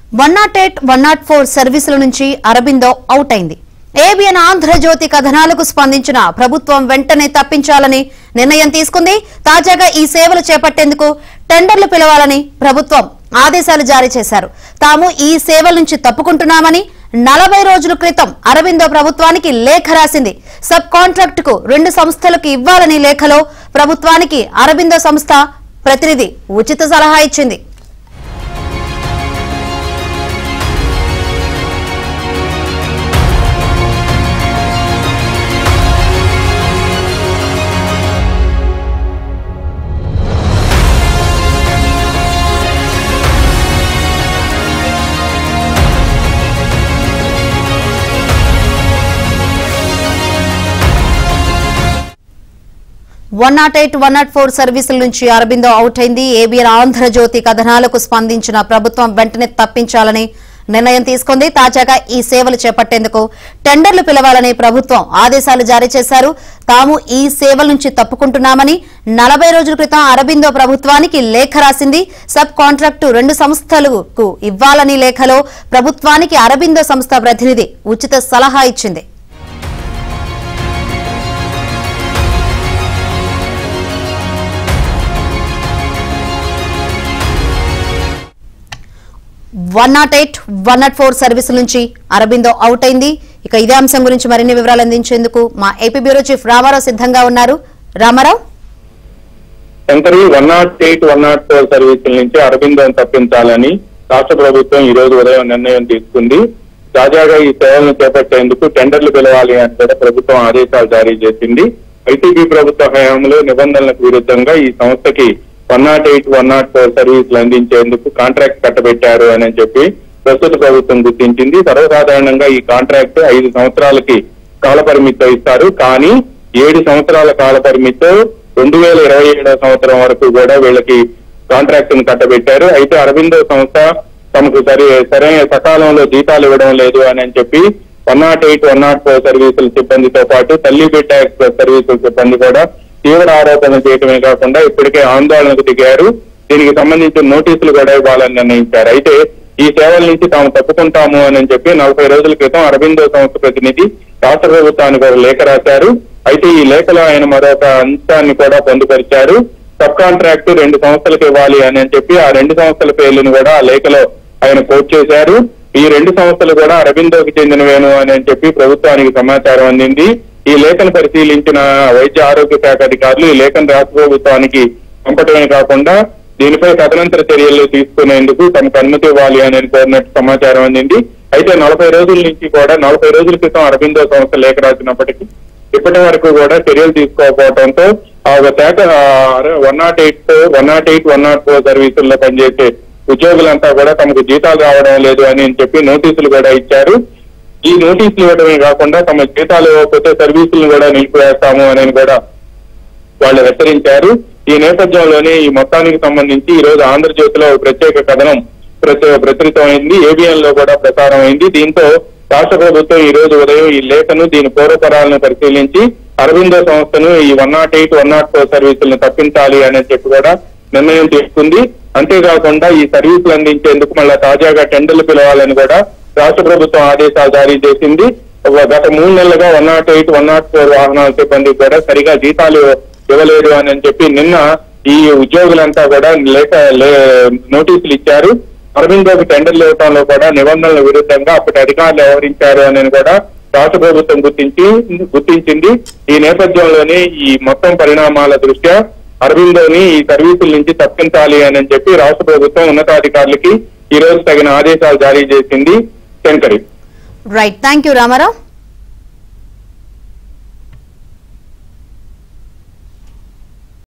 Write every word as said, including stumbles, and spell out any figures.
One naught eight one naught four సర్వీసుల నుంచి Aurobindo out అయింది. ఏబిఎన్ ఆంధ్రజ్యోతి కథనాలకు స్పందించిన ప్రభుత్వం వెంటనే తప్పించాలని నిర్ణయం తీసుకుంది. తాజాగా ఈ సేవలు చేపట్టేందుకు టెండర్లు పిలవాలని ప్రభుత్వం ఆదేశాలు జారీ చేశారు. తాము ఈ సేవల నుంచి తప్పుకుంటున్నామని నలభై రోజుల క్రితం అరబిందో ప్రభుత్వానికి లేఖ రాసింది. సబ్ కాంట్రాక్ట్ కు రెండు సంస్థలకు ఇవ్వాలని లేఖలో ప్రభుత్వానికి అరబిందో సంస్థ ప్రతినిధి ఉచిత సలహా ఇచ్చింది. One naught eight one naught four సర్వీసుల నుంచి అరబిందో అవుట్ అయింది. ఏబిఎన్ ఆంధ్రజ్యోతి కథనాలకు స్పందించిన ప్రభుత్వం వెంటనే తప్పించాలని నిర్ణయం తీసుకుంది. తాజాగా ఈ సేవలు చేపట్టేందుకు టెండర్లు పిలవాలని ప్రభుత్వం ఆదేశాలు జారీ చేశారు. తాము ఈ సేవల నుంచి తప్పుకుంటున్నామని నలభై రోజుల క్రితం అరబిందో ప్రభుత్వానికి లేఖ రాసింది. సబ్ కాంట్రాక్టు రెండు సంస్థలకు ఇవ్వాలని లేఖలో ప్రభుత్వానికి అరబిందో సంస్థ ప్రతినిధి ఉచిత సలహా ఇచ్చింది. One naught eight one naught four సర్వీసుల నుంచి అరబిందో అవుట్ అయింది. ఇక ఇదే అంశం గురించి మరిన్ని వివరాలు అందించేందుకు మా ఏపీ బ్యూరో చీఫ్ రామారావు సిద్ధంగా ఉన్నారు. Ramarao, one naught eight one naught four సర్వీసుల నుంచి అరబిందోను తప్పించాలని రాష్ట్ర ప్రభుత్వం ఈ రోజు ఉదయం నిర్ణయం తీసుకుంది. తాజాగా ఈ సేవలను చేపట్టేందుకు టెండర్లు పిలవాలి అని కూడా ప్రభుత్వం ఆదేశాలు జారీ చేసింది. ఐటీపీ ప్రభుత్వ హయాంలో నిబంధనలకు విరుద్ధంగా ఈ సంస్థకి one naught eight one naught four సర్వీసులు అందించేందుకు కాంట్రాక్ట్ కట్టబెట్టారు అని చెప్పి ప్రస్తుత ప్రభుత్వం గుర్తించింది. సర్వసాధారణంగా ఈ కాంట్రాక్ట్ ఐదు సంవత్సరాలకి కాల పరిమితితో ఇస్తారు. కానీ ఏడు సంవత్సరాల కాల పరిమితితో రెండు వేల ఇరవై ఏడవ సంవత్సరం వరకు కూడా వీళ్ళకి కాంట్రాక్ట్ ను కట్టబెట్టారు. అయితే అరబిందో సంస్థ తమకు సరి సరైన సకాలంలో జీతాలు ఇవ్వడం లేదు అని చెప్పి one naught eight one naught four సర్వీసుల సిబ్బందితో పాటు తల్లి బిడ్డ ఎక్స్ప్రెస్ సర్వీసుల సిబ్బంది కూడా తీవ్ర ఆరోపణలు చేయడమే కాకుండా ఇప్పటికే ఆందోళనకు దిగారు. దీనికి సంబంధించిన నోటీసులు కూడా ఇవ్వాలని నిర్ణయించారు. అయితే ఈ సేవల నుంచి తాము తప్పుకుంటాము అని చెప్పి నలభై రోజుల క్రితం అరబిందో సంస్థ ప్రతినిధి రాష్ట్ర ప్రభుత్వానికి ఒక లేఖ రాశారు. అయితే ఈ లేఖలో ఆయన మరొక అంశాన్ని కూడా పొందుపరిచారు. సబ్ కాంట్రాక్ట్ రెండు సంస్థలకు ఇవ్వాలి అని చెప్పి ఆ రెండు సంస్థల పేర్లను కూడా ఆ లేఖలో ఆయన కోట్ చేశారు. ఈ రెండు సంస్థలు కూడా అరబిందోకి చెందినవేను అని చెప్పి ప్రభుత్వానికి సమాచారం అందింది. ఈ లేఖను పరిశీలించిన వైద్య ఆరోగ్య శాఖ అధికారులు ఈ లేఖను రాష్ట్ర ప్రభుత్వానికి పంపటమే కాకుండా దీనిపై తదనంతర చర్యలు తీసుకునేందుకు తమకు అనుమతి ఇవ్వాలి అని కోరినట్టు సమాచారం అందింది. అయితే నలభై రోజుల నుంచి కూడా నలభై రోజుల క్రితం అరబిందో సంస్థ లేఖ రాసినప్పటికీ ఇప్పటి వరకు కూడా చర్యలు తీసుకోకపోవడంతో ఆ శాఖ one naught eight one naught eight one naught four సర్వీసుల్లో పనిచేసే ఉద్యోగులంతా కూడా తమకు జీతాలు రావడం లేదు అని చెప్పి నోటీసులు కూడా ఇచ్చారు. ఈ నోటీసులు ఇవ్వడమే కాకుండా తమ జీతాలు ఇవ్వకపోతే సర్వీసులను కూడా నిలిపివేస్తాము అని కూడా వాళ్ళు హెచ్చరించారు. ఈ నేపథ్యంలోనే ఈ మొత్తానికి సంబంధించి ఈ రోజు ఆంధ్రజ్యోతిలో ప్రత్యేక కథనం ప్రచురితమైంది. ఏబిఎన్ లో కూడా ప్రసారం అయింది. దీంతో రాష్ట్ర ప్రభుత్వం ఈ రోజు ఉదయం ఈ లేఖను దీని పూర్వపరాలను పరిశీలించి అరబిందో సంస్థను ఈ one naught eight one naught four సర్వీసులను తప్పించాలి అని చెప్పి కూడా నిర్ణయం తీసుకుంది. అంతేకాకుండా ఈ సర్వీసులు అందించేందుకు మళ్ళా తాజాగా టెండర్లు పిలవాలని కూడా రాష్ట్ర ప్రభుత్వం ఆదేశాలు జారీ చేసింది. గత మూడు నెలలుగా one naught eight one naught four వాహనాల సిబ్బంది కూడా సరిగా జీతాలు ఇవ్వలేదు అని చెప్పి నిన్న ఈ ఉద్యోగులంతా కూడా లేక నోటీసులు ఇచ్చారు. అరబిందోకి టెండర్లు ఇవ్వడంలో కూడా నిబంధనల విరుద్ధంగా అప్పటి అధికారులు వ్యవహరించారు అని కూడా రాష్ట్ర ప్రభుత్వం గుర్తించి గుర్తించింది. ఈ నేపథ్యంలోనే ఈ మొత్తం పరిణామాల దృష్ట్యా అరబిందోని ఈ సర్వీసుల నుంచి తప్పించాలి అని చెప్పి రాష్ట్ర ప్రభుత్వం ఉన్నతాధికారులకి ఈ రోజు తగిన ఆదేశాలు జారీ చేసింది. Shankari, right, thank you Ramarao.